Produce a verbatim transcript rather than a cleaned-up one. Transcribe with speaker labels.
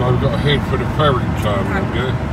Speaker 1: So we've got to head for the ferry terminal, yeah?